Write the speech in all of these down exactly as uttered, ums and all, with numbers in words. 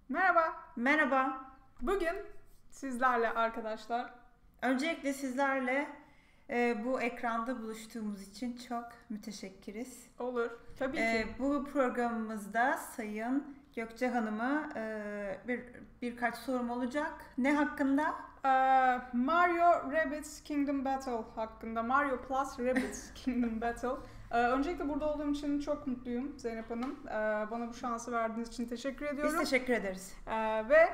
Merhaba. Merhaba. Bugün sizlerle arkadaşlar. Öncelikle sizlerle e, bu ekranda buluştuğumuz için çok müteşekkiriz. Olur. Tabii E, ki. bu programımızda Sayın Gökçe Hanım'a e, bir birkaç sorum olacak. Ne hakkında? Ee, Mario Rabbids Kingdom Battle hakkında. Mario Plus Rabbids Kingdom Battle. Ee, öncelikle burada olduğum için çok mutluyum Zeynep Hanım. Ee, bana bu şansı verdiğiniz için teşekkür ediyorum. Biz teşekkür ederiz. Ee, ve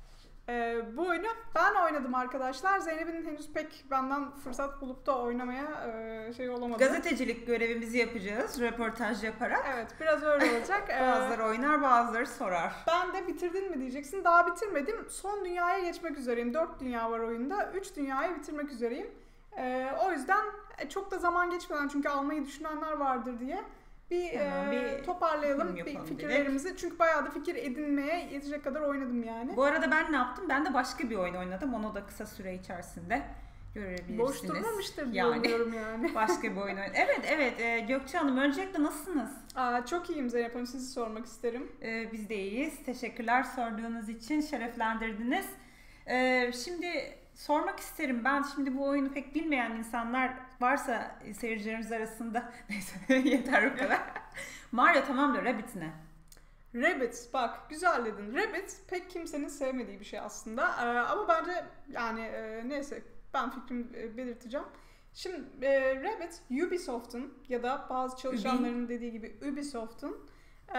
e, bu oyunu ben oynadım arkadaşlar. Zeynep'in henüz pek benden fırsat bulup da oynamaya e, şey olamadı. Gazetecilik görevimizi yapacağız, röportaj yaparak. Evet, biraz öyle olacak. Ee, Bazıları oynar, bazıları sorar. Ben de bitirdin mi diyeceksin. Daha bitirmedim. Son dünyaya geçmek üzereyim. Dört dünya var oyunda. Üç dünyayı bitirmek üzereyim. Ee, o yüzden çok da zaman geçmeden, çünkü almayı düşünenler vardır diye bir, Tamam, e, bir toparlayalım bir bir fikirlerimizi. Dedik. Çünkü bayağı da fikir edinmeye yetecek kadar oynadım yani. Bu arada ben ne yaptım? Ben de başka bir oyun oynadım. Onu da kısa süre içerisinde görebilirsiniz. Boş durmamıştır diye yani. umuyorum yani. Başka bir oyun oynadım. Evet evet e, Gökçe Hanım, öncelikle nasılsınız? Aa, çok iyiyim Zeynep Hanım, sizi sormak isterim. E, biz de iyiyiz. Teşekkürler sorduğunuz için, şereflendirdiniz. E, şimdi sormak isterim, ben şimdi bu oyunu pek bilmeyen insanlar varsa seyircilerimiz arasında, neyse yeter bu kadar. Mario tamamdır, Rabbids ne? Rabbids, bak güzel dedin. Rabbids pek kimsenin sevmediği bir şey aslında. Ee, ama bence yani e, neyse, ben fikrimi e, belirteceğim. Şimdi e, Rabbids Ubisoft'un ya da bazı çalışanların dediği gibi Ubisoft'un e,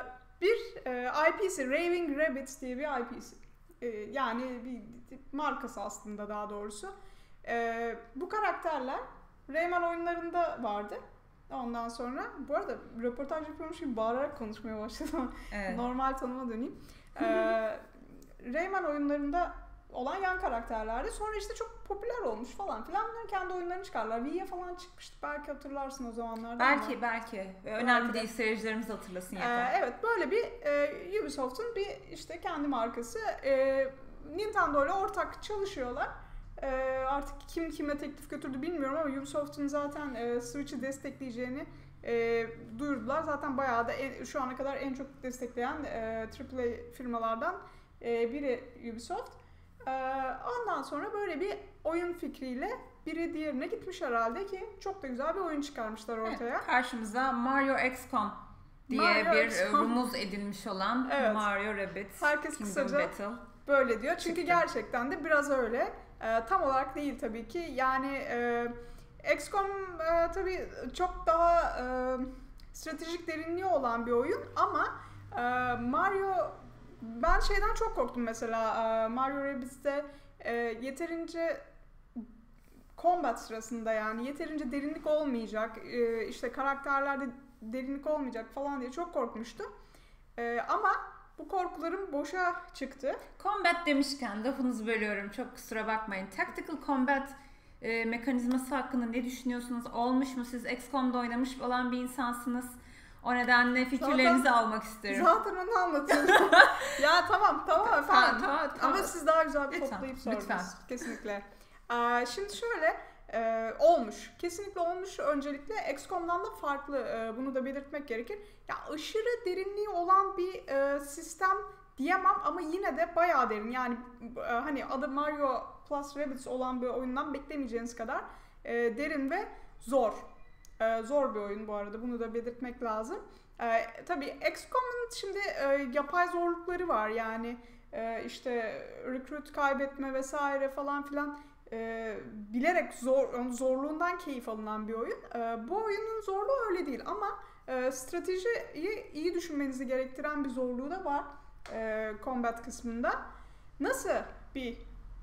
bir e, I P'si, Raving Rabbids diye bir I P'si. E, yani bir markası aslında, daha doğrusu. E, bu karakterler Rayman oyunlarında vardı. Ondan sonra, bu arada röportaj yapıyormuş gibi bağırarak konuşmaya başladım. Evet. Normal tonuma döneyim. Ee, Rayman oyunlarında olan yan karakterlerdi. Sonra işte çok popüler olmuş falan filan. Bunlar kendi oyunlarını çıkarlar. Vi'ye falan çıkmıştı. Belki hatırlarsın o zamanlarda. Belki ama. belki. Önemli Belki değil, seyircilerimiz hatırlasın yeter. Ee, evet, böyle bir e, Ubisoft'un bir işte kendi markası. E, Nintendo ile ortak çalışıyorlar. E, artık kim kime teklif götürdü bilmiyorum ama Ubisoft'un zaten e, Switch'i destekleyeceğini e, duyurdular. Zaten bayağı da en, şu ana kadar en çok destekleyen e, Triple A firmalardan e, biri Ubisoft. E, ondan sonra böyle bir oyun fikriyle biri diğerine gitmiş herhalde ki çok da güzel bir oyun çıkarmışlar ortaya. Evet, karşımıza Mario X COM diye Mario bir X e, COM. rumuz edilmiş olan Evet. Mario Rabbids Herkes Kingdom kısaca Battle. böyle diyor. Çünkü Çıktı. gerçekten de biraz öyle. Ee, tam olarak değil tabii ki. Yani e, X COM e, tabii çok daha e, stratejik derinliği olan bir oyun ama e, Mario, ben şeyden çok korktum mesela. E, Mario Rabbids'te e, yeterince combat sırasında, yani yeterince derinlik olmayacak, e, işte karakterlerde derinlik olmayacak falan diye çok korkmuştum. E, ama bu korkularım boşa çıktı. Combat demişken lafınızı bölüyorum, çok kusura bakmayın. Tactical Combat e, mekanizması hakkında ne düşünüyorsunuz? Olmuş mu? Siz X COM'da oynamış olan bir insansınız. O nedenle fikirlerinizi Zaten- almak isterim. Zaten onu anlatıyorum. Ya tamam tamam efendim. Tamam, tamam, tamam. Ama siz daha güzel bir Lütfen, toplayıp sordunuz. lütfen. Kesinlikle. Ee, şimdi şöyle e, olmuş. Kesinlikle olmuş. Öncelikle X COM'dan da farklı. E, bunu da belirtmek gerekir. Ya aşırı derinliği olan bir e, sistem diyemem ama yine de bayağı derin. Yani e, hani adı Mario Plus Rabbids olan bir oyundan beklemeyeceğiniz kadar e, derin ve zor. E, zor bir oyun bu arada. Bunu da belirtmek lazım. E, tabii X COM'un şimdi e, yapay zorlukları var. Yani e, işte recruit kaybetme vesaire falan filan. E, bilerek zor, zorluğundan keyif alınan bir oyun. E, bu oyunun zorluğu öyle değil ama e, stratejiyi iyi düşünmenizi gerektiren bir zorluğu da var e, combat kısmında. Nasıl bir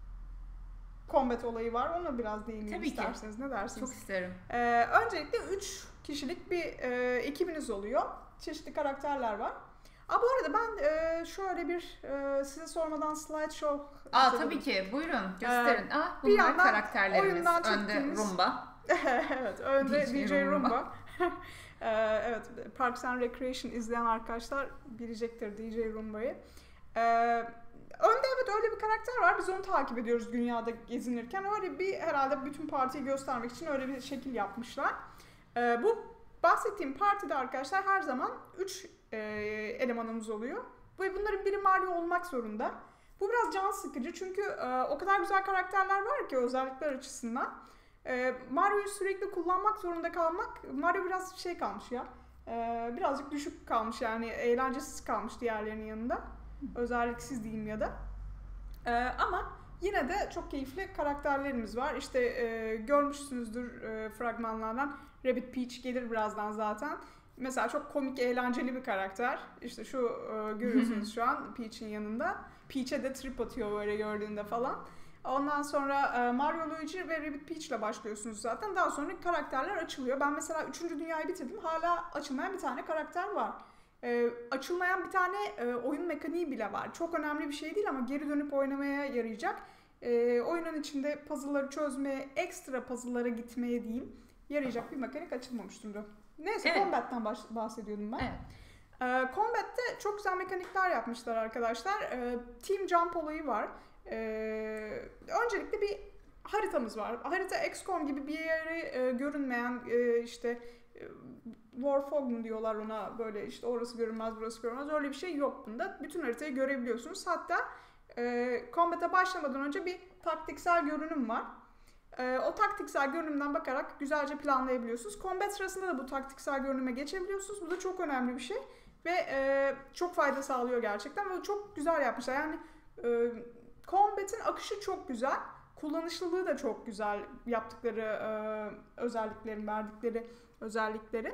combat olayı var, ona biraz değineyim Tabii ki. isterseniz. Ne dersiniz? Çok isterim. E, öncelikle üç kişilik bir e, ekibiniz oluyor. Çeşitli karakterler var. Aa, bu arada ben e, şöyle bir e, size sormadan slideshow Aa hazırladım. tabii ki, buyurun gösterin. Aa, bir bunlar yandan karakterlerimiz. oyundan Önde çektiğimiz- Rumba. Evet, önde D J D J Rumba. Rumba. Ee, evet, Parks and Recreation izleyen arkadaşlar bilecektir D J Rumba'yı. Ee, önde evet öyle bir karakter var. Biz onu takip ediyoruz dünyada gezinirken. Öyle bir, herhalde bütün partiyi göstermek için öyle bir şekil yapmışlar. Ee, bu bahsettiğim partide arkadaşlar her zaman üç e, elemanımız oluyor. Ve bunların biri Mario olmak zorunda. Bu biraz can sıkıcı çünkü e, o kadar güzel karakterler var ki özellikler açısından. E, Mario'yu sürekli kullanmak zorunda kalmak, Mario biraz şey kalmış ya. E, birazcık düşük kalmış yani eğlencesiz kalmış diğerlerinin yanında. Özelliksiz diyeyim ya da. E, ama yine de çok keyifli karakterlerimiz var. İşte e, görmüşsünüzdür e, fragmanlardan. Rabbit Peach gelir birazdan zaten. Mesela çok komik, eğlenceli bir karakter. İşte şu e, görüyorsunuz şu an Peach'in yanında. Peach'e de trip atıyor böyle gördüğünde falan. Ondan sonra e, Mario, Luigi ve Rabbit Peach ile başlıyorsunuz zaten. Daha sonra karakterler açılıyor. Ben mesela üçüncü dünyayı bitirdim. Hala açılmayan bir tane karakter var. E, açılmayan bir tane e, oyun mekaniği bile var. Çok önemli bir şey değil ama geri dönüp oynamaya yarayacak. E, oyunun içinde puzzle'ları çözmeye, ekstra puzzle'lara gitmeye diyeyim, yarayacak bir mekanik açılmamış durumda. Neyse, evet. Combat'ten bahsediyordum ben. Evet. E, Combat'te çok güzel mekanikler yapmışlar arkadaşlar. E, Team Jump olayı var. E, öncelikle bir haritamız var. Harita X COM gibi bir yeri e, görünmeyen e, işte e, Warfog mu diyorlar ona, böyle işte orası görünmez burası görünmez, öyle bir şey yok bunda. Bütün haritayı görebiliyorsunuz. Hatta e, Combat'e başlamadan önce bir taktiksel görünüm var. E, o taktiksel görünümden bakarak güzelce planlayabiliyorsunuz. Combat sırasında da bu taktiksel görünüme geçebiliyorsunuz. Bu da çok önemli bir şey. Ve e, çok fayda sağlıyor gerçekten. Ve çok güzel yapmışlar. Yani e, Combat'in akışı çok güzel. Kullanışlılığı da çok güzel. Yaptıkları e, özelliklerin, verdikleri özellikleri.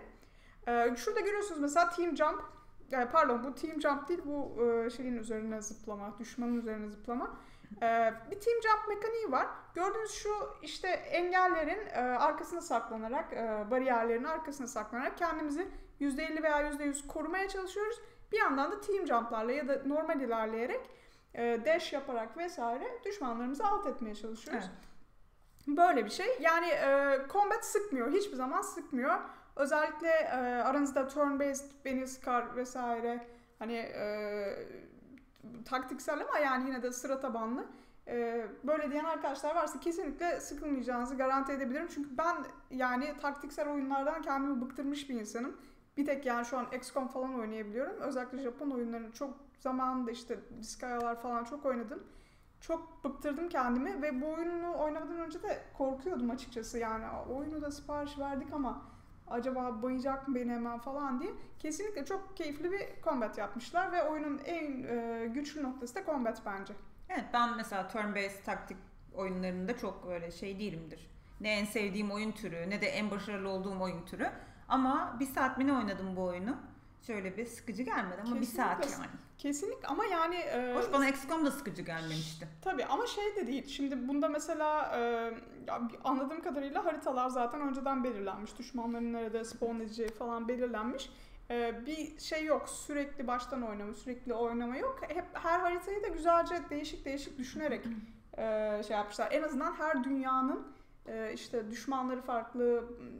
E, şurada görüyorsunuz mesela Team Jump. Yani pardon, bu Team Jump değil, bu e, şeyin üzerine zıplama, düşmanın üzerine zıplama. Ee, bir team jump mekaniği var. Gördüğünüz şu işte engellerin e, arkasına saklanarak, e, bariyerlerin arkasına saklanarak kendimizi yüzde elli veya yüzde yüz korumaya çalışıyoruz. Bir yandan da team jumplarla ya da normal ilerleyerek, e, dash yaparak vesaire düşmanlarımızı alt etmeye çalışıyoruz. Evet. Böyle bir şey. Yani e, combat sıkmıyor. Hiçbir zaman sıkmıyor. Özellikle e, aranızda turn-based beni sıkar vesaire, hani e, taktiksel ama yani yine de sıra tabanlı ee, böyle diyen arkadaşlar varsa kesinlikle sıkılmayacağınızı garanti edebilirim. Çünkü ben yani taktiksel oyunlardan kendimi bıktırmış bir insanım. Bir tek yani şu an X COM falan oynayabiliyorum. Özellikle Japon oyunlarını çok zamanında işte Disgaea'lar falan çok oynadım. Çok bıktırdım kendimi ve bu oyunu oynamadan önce de korkuyordum açıkçası. Yani oyunu da sipariş verdik ama acaba bayacak mı beni hemen falan diye. Kesinlikle çok keyifli bir combat yapmışlar ve oyunun en e, güçlü noktası da combat bence. Evet, ben mesela turn-based taktik oyunlarında çok böyle şey değilimdir. Ne en sevdiğim oyun türü ne de en başarılı olduğum oyun türü. Ama bir saat mi ne oynadım bu oyunu? Şöyle bir sıkıcı gelmedi ama kesinlikle, bir saat yani. Kesinlikle ama yani... E, Hoş, bana X COM da sıkıcı gelmemişti. Tabii ama şey de değil. Şimdi bunda mesela e, anladığım kadarıyla haritalar zaten önceden belirlenmiş. Düşmanların nerede spawn edeceği falan belirlenmiş. E, bir şey yok. Sürekli baştan oynama, sürekli oynama yok. Hep her haritayı da güzelce değişik değişik düşünerek e, şey yapmışlar. En azından her dünyanın e, işte düşmanları farklı,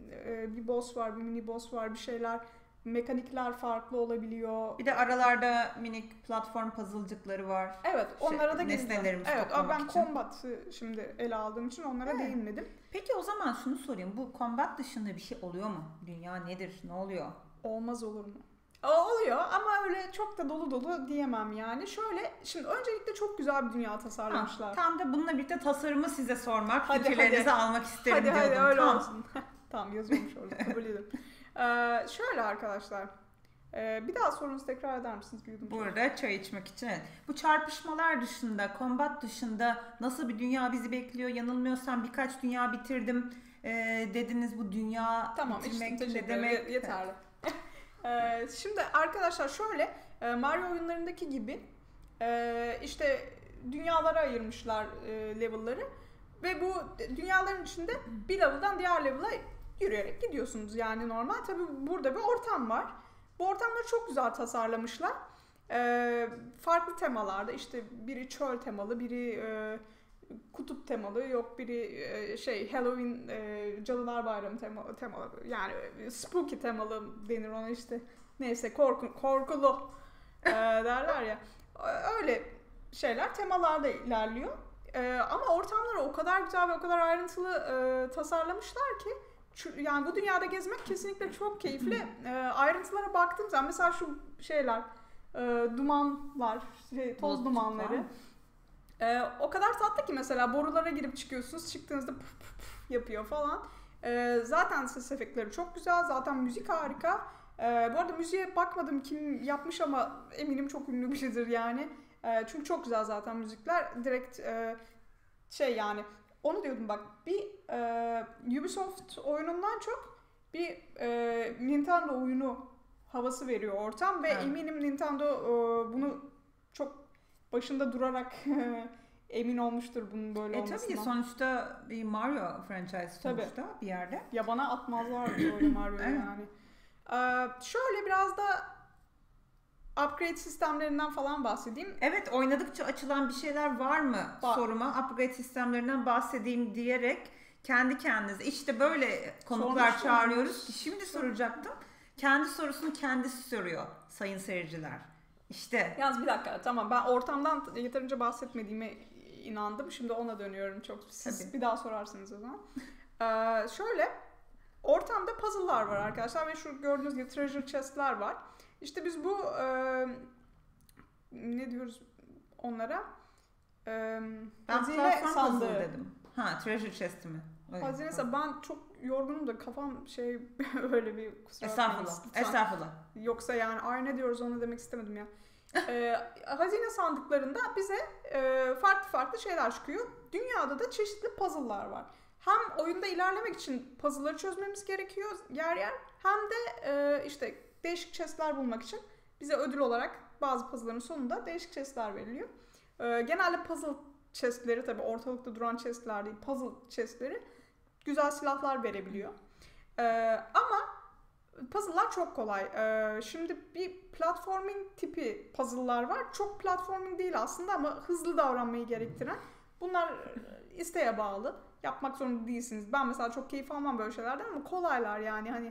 e, bir boss var, bir mini boss var, bir şeyler... Mekanikler farklı olabiliyor. Bir de aralarda minik platform puzzlecıkları var. Evet, onlara şey, da nesnelerimizi evet, toplamak ben için. Ben combat'ı şimdi ele aldığım için onlara evet. değinmedim. Peki o zaman şunu sorayım. Bu combat dışında bir şey oluyor mu? Dünya nedir? Ne oluyor? Olmaz olur mu? Oluyor ama öyle çok da dolu dolu diyemem yani. Şöyle, şimdi öncelikle çok güzel bir dünya tasarlamışlar. Ha, tam da bununla birlikte tasarımı size sormak, hadi, fikirlerinizi hadi. almak isterim hadi, diyordum. Hadi öyle tamam. olsun. Tamam, yazıyormuş orada, kabul ederim. Ee, şöyle arkadaşlar, ee, bir daha sorunuzu tekrar eder misiniz? Burada çay içmek için. Bu çarpışmalar dışında, combat dışında nasıl bir dünya bizi bekliyor? Yanılmıyorsam birkaç dünya bitirdim ee, dediniz. Bu dünya tamam, bitirmek işte, ne demek? Yeterli. ee, şimdi arkadaşlar şöyle, Mario oyunlarındaki gibi e, işte dünyalara ayırmışlar e, level'ları ve bu dünyaların içinde bir level'dan diğer level'a yürüyerek gidiyorsunuz yani normal. Tabii burada bir ortam var. Bu ortamları çok güzel tasarlamışlar. Ee, farklı temalarda, işte biri çöl temalı, biri e, kutup temalı, yok biri e, şey Halloween, e, Cadılar Bayramı temalı, temalı, yani spooky temalı denir ona işte. Neyse, korku, korkulu e, derler ya. Öyle şeyler temalarda ilerliyor. E, ama ortamları o kadar güzel ve o kadar ayrıntılı e, tasarlamışlar ki yani bu dünyada gezmek kesinlikle çok keyifli. E, ayrıntılara baktığım zaman mesela şu şeyler, e, dumanlar, şey, toz Bulut dumanları. E, o kadar tatlı ki mesela borulara girip çıkıyorsunuz, çıktığınızda puf puf puf yapıyor falan. E, zaten ses efektleri çok güzel, zaten müzik harika. E, bu arada müziğe bakmadım kim yapmış ama eminim çok ünlü biridir yani. E, çünkü çok güzel zaten müzikler. Direkt e, şey yani onu diyordum bak bir e, Ubisoft oyunundan çok bir e, Nintendo oyunu havası veriyor ortam ve evet. eminim Nintendo e, bunu çok başında durarak emin olmuştur bunun böyle e, olmasından. Tabii ki sonuçta bir Mario franchise sonuçta tabii. Bir yerde. Ya bana atmazlar böyle Mario'yu yani. Ee, şöyle biraz da upgrade sistemlerinden falan bahsedeyim. Evet, oynadıkça açılan bir şeyler var mı var. Soruma upgrade sistemlerinden bahsedeyim diyerek kendi kendinize işte böyle konuklar Sormuş çağırıyoruz ki şimdi soracaktım. Kendi sorusunu kendisi soruyor sayın seyirciler. İşte. Yalnız bir dakika tamam ben ortamdan yeterince bahsetmediğime inandım. Şimdi ona dönüyorum çok. Siz Tabii. bir daha sorarsınız o zaman. Ee, şöyle ortamda puzzle'lar var arkadaşlar ve şu gördüğünüz gibi treasure chest'ler var. İşte biz bu e, ne diyoruz onlara? E, ben hazine sandığı dedim. Ha, treasure chest mi? Öyle. Hazine sandığı. Ben çok yorgunum da kafam şey öyle bir kusura Estağfurullah. Estağfurullah. Yoksa yani ay ne diyoruz onu demek istemedim ya. e, hazine sandıklarında bize e, farklı farklı şeyler çıkıyor. Dünyada da çeşitli puzzle'lar var. Hem oyunda ilerlemek için puzzle'ları çözmemiz gerekiyor yer yer hem de e, işte değişik chest'ler bulmak için bize ödül olarak bazı puzzle'ların sonunda değişik chest'ler veriliyor. E, genelde puzzle chest'leri tabii ortalıkta duran chest'ler değil, puzzle chest'leri güzel silahlar verebiliyor. E, ama puzzle'lar çok kolay. E, şimdi bir platforming tipi puzzle'lar var. Çok platforming değil aslında ama hızlı davranmayı gerektiren. Bunlar isteğe bağlı. Yapmak zorunda değilsiniz. Ben mesela çok keyif almam böyle şeylerden ama kolaylar yani hani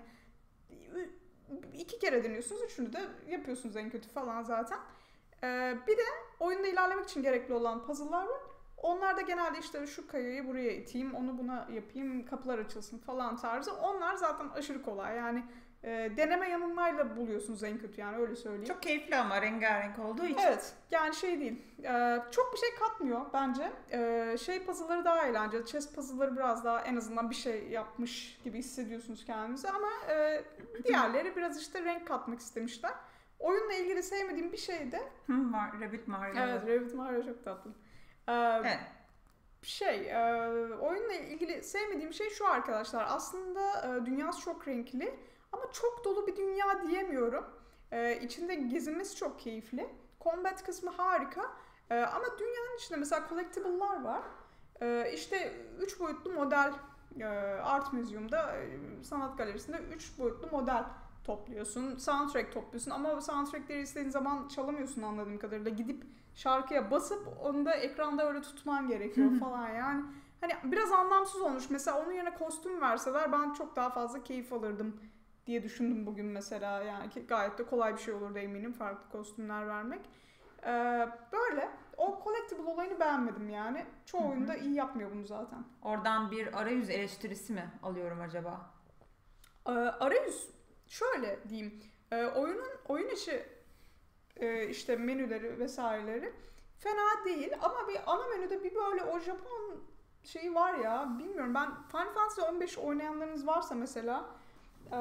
iki kere deniyorsunuz, üçünü de yapıyorsunuz en kötü falan zaten. Ee, bir de oyunda ilerlemek için gerekli olan puzzle'lar var. Onlar da genelde işte şu kayayı buraya iteyim, onu buna yapayım, kapılar açılsın falan tarzı. Onlar zaten aşırı kolay yani e, deneme yanılmayla buluyorsunuz en kötü yani öyle söyleyeyim. Çok keyifli ama rengarenk olduğu için. Evet yani şey değil, e, çok bir şey katmıyor bence. E, şey puzzle'ları daha eğlenceli, chess puzzle'ları biraz daha en azından bir şey yapmış gibi hissediyorsunuz kendinizi ama e, diğerleri biraz işte renk katmak istemişler. Oyunla ilgili sevmediğim bir şey de Rabbit Mario. Evet, Rabbit Mario çok tatlı. Ee, evet. Şey, e, oyunla ilgili sevmediğim şey şu arkadaşlar. Aslında e, dünyası çok renkli ama çok dolu bir dünya diyemiyorum. E, içinde gezinmesi çok keyifli. Combat kısmı harika. E, ama dünyanın içinde mesela collectible'lar var. E, işte üç boyutlu model e, Art Museum'da, e, sanat galerisinde üç boyutlu model topluyorsun. Soundtrack topluyorsun ama soundtrackleri istediğin zaman çalamıyorsun anladığım kadarıyla. Gidip şarkıya basıp onu da ekranda öyle tutman gerekiyor falan yani. Hani biraz anlamsız olmuş. Mesela onun yerine kostüm verseler ben çok daha fazla keyif alırdım diye düşündüm bugün mesela. Yani ki gayet de kolay bir şey olurdu eminim farklı kostümler vermek. Ee, böyle. O collectible olayını beğenmedim yani. Çoğu Hı-hı. oyunda iyi yapmıyor bunu zaten. Oradan bir arayüz eleştirisi mi alıyorum acaba? Ee, arayüz şöyle diyeyim. Ee, oyunun oyun içi e, işte menüleri vesaireleri fena değil ama bir ana menüde bir böyle o Japon şeyi var ya bilmiyorum ben Final Fantasy on beş oynayanlarınız varsa mesela e,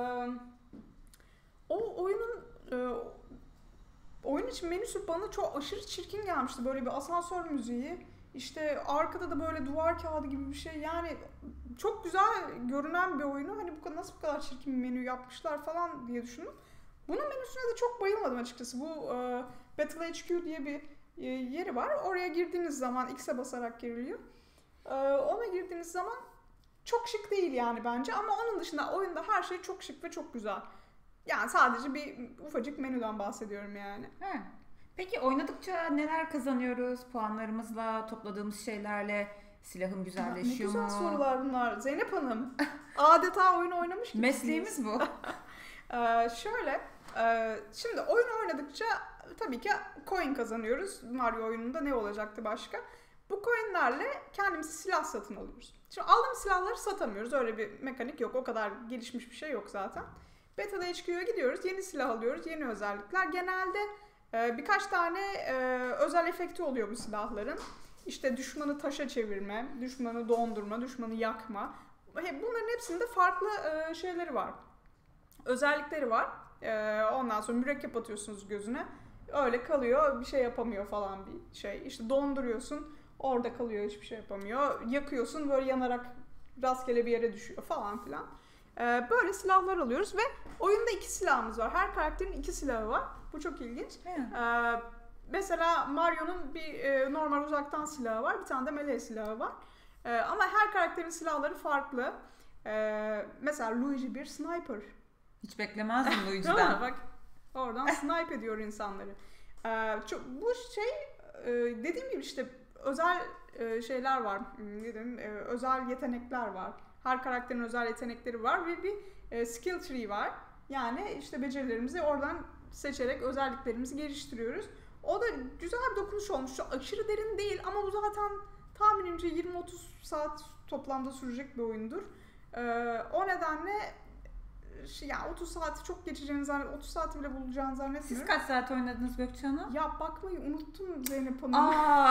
o oyunun e, oyun için menüsü bana çok aşırı çirkin gelmişti. Böyle bir asansör müziği işte arkada da böyle duvar kağıdı gibi bir şey yani çok güzel görünen bir oyunu hani bu nasıl bu kadar çirkin bir menü yapmışlar falan diye düşündüm. Bunun menüsüne de çok bayılmadım açıkçası. Bu e, Battle H Q diye bir e, yeri var. Oraya girdiğiniz zaman X'e basarak giriliyor. E, ona girdiğiniz zaman çok şık değil yani bence ama onun dışında oyunda her şey çok şık ve çok güzel. Yani sadece bir ufacık menüden bahsediyorum yani. He. Peki oynadıkça neler kazanıyoruz? Puanlarımızla, topladığımız şeylerle silahım güzelleşiyor mu? Ne güzel sorular bunlar. Zeynep Hanım. Adeta oyun oynamış gibi. Mesleğimiz bu. ee, şöyle, e, şimdi oyun oynadıkça tabii ki coin kazanıyoruz. Mario oyununda ne olacaktı başka? Bu coinlerle kendimize silah satın alıyoruz. Şimdi aldığımız silahları satamıyoruz. Öyle bir mekanik yok. O kadar gelişmiş bir şey yok zaten. Battle H Q'ya gidiyoruz. Yeni silah alıyoruz. Yeni özellikler. Genelde Ee, birkaç tane e, özel efekti oluyor bu silahların. İşte düşmanı taşa çevirme, düşmanı dondurma, düşmanı yakma. Bunların hepsinde farklı e, şeyleri var. Özellikleri var. E, ondan sonra mürekkep atıyorsunuz gözüne. Öyle kalıyor, bir şey yapamıyor falan bir şey. İşte donduruyorsun, orada kalıyor, hiçbir şey yapamıyor. Yakıyorsun, böyle yanarak rastgele bir yere düşüyor falan filan. E, böyle silahlar alıyoruz ve oyunda iki silahımız var. Her karakterin iki silahı var. Bu çok ilginç. E, mesela Mario'nun bir e, normal uzaktan silahı var, bir tane de melee silahı var. E, ama her karakterin silahları farklı. E, mesela Luigi bir sniper. Hiç beklemezdim Luigi'den. Bak oradan snipe ediyor insanları. Ee, çok, bu şey e, dediğim gibi işte özel e, şeyler var. Dedim, e, özel yetenekler var. Her karakterin özel yetenekleri var ve bir e, skill tree var. Yani işte becerilerimizi oradan seçerek özelliklerimizi geliştiriyoruz. O da güzel bir dokunuş olmuş. Çok aşırı derin değil ama bu zaten tahminimce yirmi otuz saat toplamda sürecek bir oyundur. Ee, o nedenle yani otuz saati çok geçeceğini zannediyorum. otuz saati bile bulacağını zannetmiyorum. Siz kaç saat oynadınız Gökçe Hanım? Ya bakmayı unuttum Zeynep Hanım.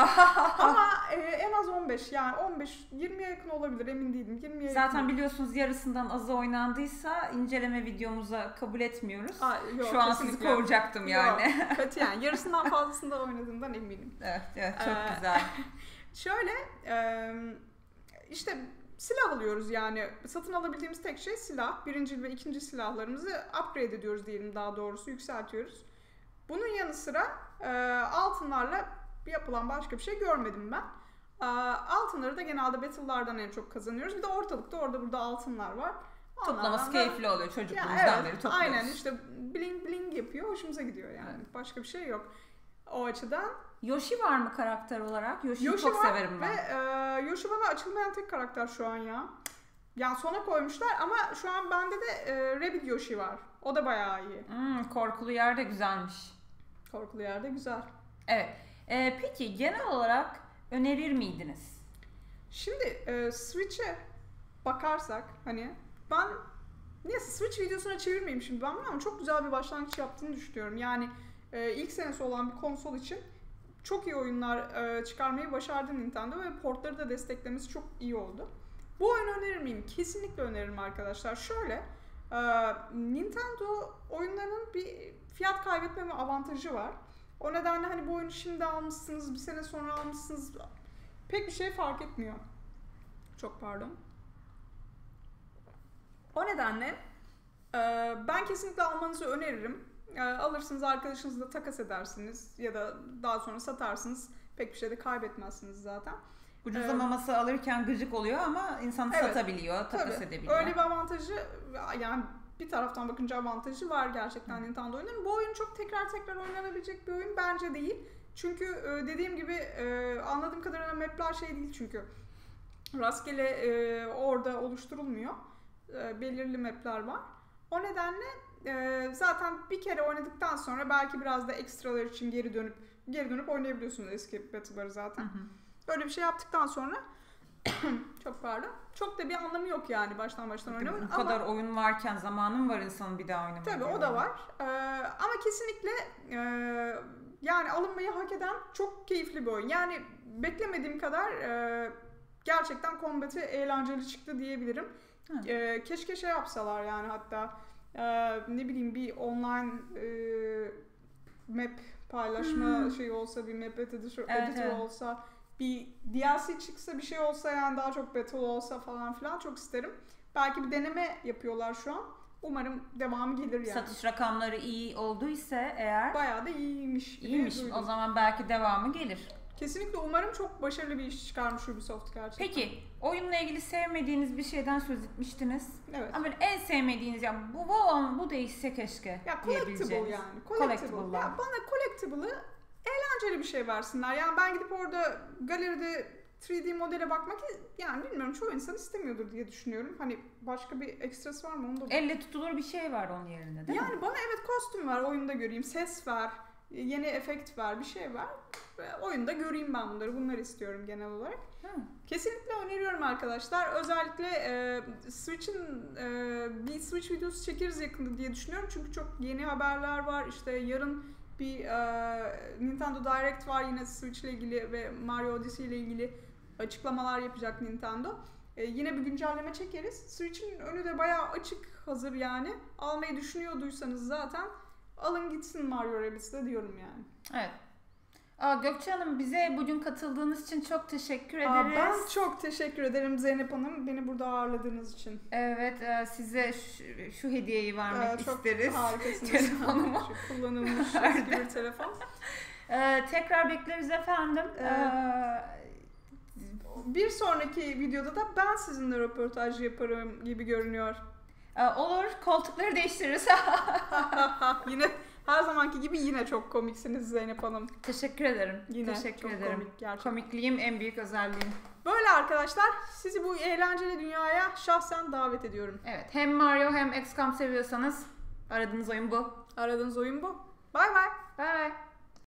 Ama e, en az on beş yani on beş yirmiye yakın olabilir, emin değilim. yirmiye Zaten yakın. biliyorsunuz yarısından azı oynandıysa inceleme videomuza kabul etmiyoruz. Aa, yok, şu an sizi kovacaktım yani. Yok, katiyen. Yarısından fazlasında oynadığımdan eminim. Evet, evet çok ee, güzel. Şöyle e, işte silah alıyoruz yani. Satın alabildiğimiz tek şey silah. Birinci ve ikinci silahlarımızı upgrade ediyoruz diyelim, daha doğrusu yükseltiyoruz. Bunun yanı sıra e, altınlarla yapılan başka bir şey görmedim ben. E, altınları da genelde battle'lardan en çok kazanıyoruz. Bir de ortalıkta orada burada altınlar var. Toplaması da, keyifli oluyor çocukluğumuzdan ya evet, beri topluyoruz. Aynen işte bling bling yapıyor, hoşumuza gidiyor yani. Evet. Başka bir şey yok. O açıdan. Yoshi var mı karakter olarak? Yoshi'yi Yoshi çok var severim ben. Ve e, Yoshi bana açılmayan tek karakter şu an ya. Yani sona koymuşlar ama şu an bende de e, Rabbid Yoshi var. O da bayağı iyi. Hmm, korkulu yer de güzelmiş. Korkulu yer de güzel. Evet. Ee, peki genel olarak önerir miydiniz? Şimdi e, Switch'e bakarsak hani ben neyse Switch videosuna çevirmeyeyim şimdi ben bunu ama çok güzel bir başlangıç yaptığını düşünüyorum. Yani e, ilk senesi olan bir konsol için çok iyi oyunlar e, çıkarmayı başardı Nintendo ve portları da desteklemesi çok iyi oldu. Bu oyunu önerir miyim? Kesinlikle öneririm arkadaşlar. Şöyle, e, Nintendo oyunlarının bir fiyat kaybetmeme avantajı var. O nedenle hani bu oyunu şimdi almışsınız, bir sene sonra almışsınız pek bir şey fark etmiyor. Çok pardon. O nedenle e, ben kesinlikle almanızı öneririm. E, alırsınız, arkadaşınızla takas edersiniz ya da daha sonra satarsınız. Pek bir şey de kaybetmezsiniz zaten. Ucuzlamaması ee, alırken gıcık oluyor ama insan evet, satabiliyor, takas tabii, edebiliyor. Öyle bir avantajı, yani bir taraftan bakınca avantajı var gerçekten Hı. Nintendo oyunlarının. Bu oyun çok tekrar tekrar oynanabilecek bir oyun bence değil. Çünkü dediğim gibi anladığım kadarıyla map'ler şey değil çünkü. Rastgele orada oluşturulmuyor. Belirli map'ler var. O nedenle zaten bir kere oynadıktan sonra belki biraz da ekstralar için geri dönüp geri dönüp oynayabiliyorsunuz eski battle'ları zaten. Hı hı. Böyle bir şey yaptıktan sonra çok pardon. Çok da bir anlamı yok yani baştan baştan oynamanın. Bu kadar ama, oyun varken zamanım var insanın bir daha oynamaya. Tabii o da var. Ee, ama kesinlikle e, yani alınmayı hak eden çok keyifli bir oyun. Yani beklemediğim kadar e, gerçekten kombati eğlenceli çıktı diyebilirim. E, keşke şey yapsalar yani hatta e, ne bileyim bir online e, map paylaşma hmm. şeyi olsa, bir map editor, evet, editor evet. olsa, bir D L C çıksa, bir şey olsa yani daha çok battle olsa falan filan çok isterim. Belki bir deneme yapıyorlar şu an. Umarım devamı gelir yani. Satış rakamları iyi olduysa eğer. Bayağı da iyiymiş. İyiymiş. O zaman belki devamı gelir. Kesinlikle umarım çok başarılı bir iş çıkarmış Ubisoft gerçekten. Peki oyunla ilgili sevmediğiniz bir şeyden söz etmiştiniz. Evet. Ama en sevmediğiniz ya bu bu, bu değişse keşke ya collectible yani. Collectible. Ya bana collectible'ı eğlenceli bir şey versinler. Yani ben gidip orada galeride üç D modele bakmak yani bilmiyorum çoğu insan istemiyordur diye düşünüyorum. Hani başka bir ekstrası var mı onu da... Elle tutulur bir şey var onun yerine değil yani mi? Yani bana evet kostüm ver, oyunda göreyim, ses ver, yeni efekt ver, bir şey ver. Oyunda göreyim ben bunları. Bunları istiyorum genel olarak. Hı. Kesinlikle öneriyorum arkadaşlar. Özellikle e, Switch'in e, bir Switch videosu çekeriz yakında diye düşünüyorum. Çünkü çok yeni haberler var. İşte yarın bir e, Nintendo Direct var yine Switch ile ilgili ve Mario Odyssey ile ilgili açıklamalar yapacak Nintendo. E, yine bir güncelleme çekeriz. Switch'in önü de bayağı açık hazır yani. Almayı düşünüyorduysanız zaten alın gitsin Mario Rabbids'de diyorum yani. Evet. Aa, Gökçe Hanım, bize bugün katıldığınız için çok teşekkür ederiz. Aa, ben çok teşekkür ederim Zeynep Hanım, beni burada ağırladığınız için. Evet, e, size şu, şu hediyeyi vermek Ee, çok isteriz. Harikasınız. Telefonumu. Şu kullanılmış eski bir telefon. Ee, tekrar bekleriz efendim. Ee, Ee, Bir sonraki videoda da ben sizinle röportaj yaparım gibi görünüyor. e, olur, koltukları değiştiririz. Yine her zamanki gibi yine çok komiksiniz Zeynep Hanım. Teşekkür ederim. Yine Teşekkür çok ederim. komik gerçekten. Komikliğim en büyük özelliğim. Böyle arkadaşlar, sizi bu eğlenceli dünyaya şahsen davet ediyorum. Evet, hem Mario hem X COM seviyorsanız aradığınız oyun bu. Aradığınız oyun bu. Bay bay. Bye bye.